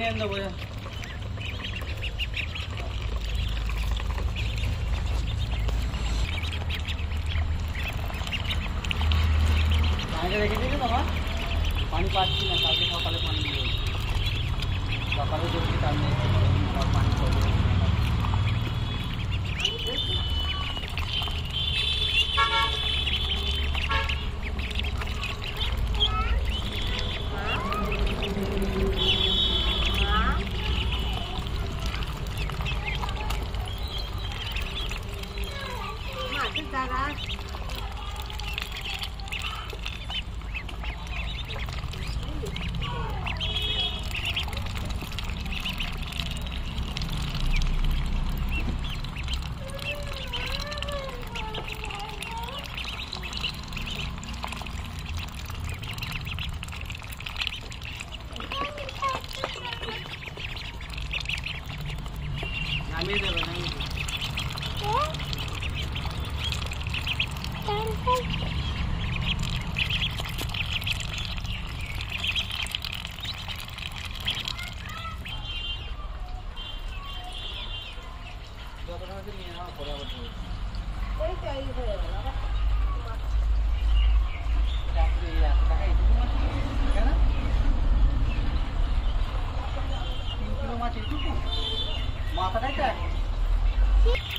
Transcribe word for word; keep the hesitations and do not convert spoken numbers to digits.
নিয়ে দেবো। পানিটা রেখে দিয়েছো তোমার? পানি পাচ্ছি না, কালকে সকালে পানি দিয়ে সকালে দেখছি তার নেই পানি করবে। নামিয়ে দেবে, নামিয়ে দেবে। যতটা নিয়ে নাও, পরে আবার দেবো। এই তো এই হয়ে গেল। মাথাটাই